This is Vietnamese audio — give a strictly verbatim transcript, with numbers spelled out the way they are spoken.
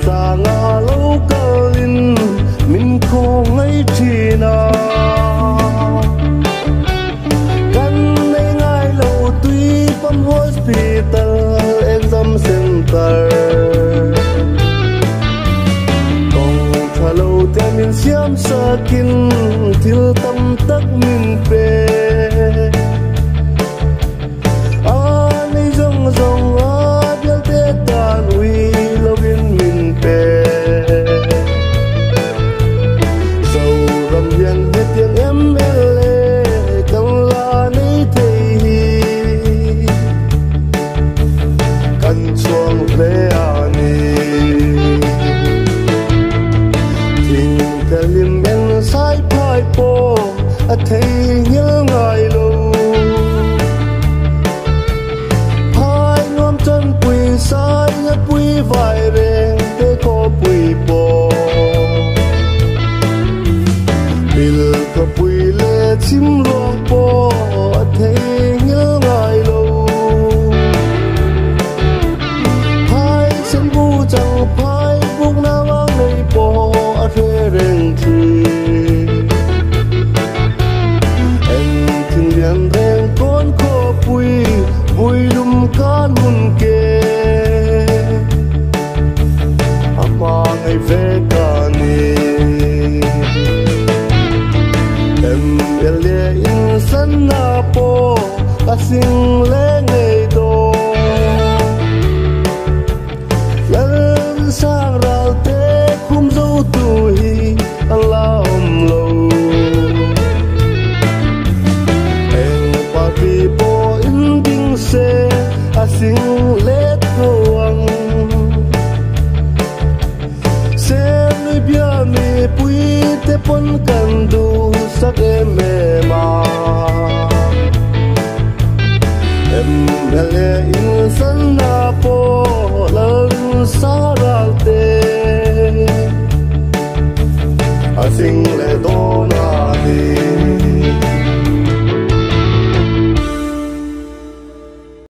ta ngã lâu calin min khô ngay china kan nei ngai lo tui pam hospital exam center kong thalo te min siam sakin thil tam tak min pe thấy nhớ ngài lâu hai ngón chân quỳ sai nhớ quỳ vài rèn để có quỳ bò bil có quỳ lệ chim luang bò thấy nhớ ngài lâu hai chân bu chẳng phai buông na vang nơi bò thuê rèn thì rèn con khó bùi bùi lùm can mun kê ama ngày về cả ni em ele in san na po asing le ngày do lần sang rau te khum dâu tu hi Allah om lo se asing le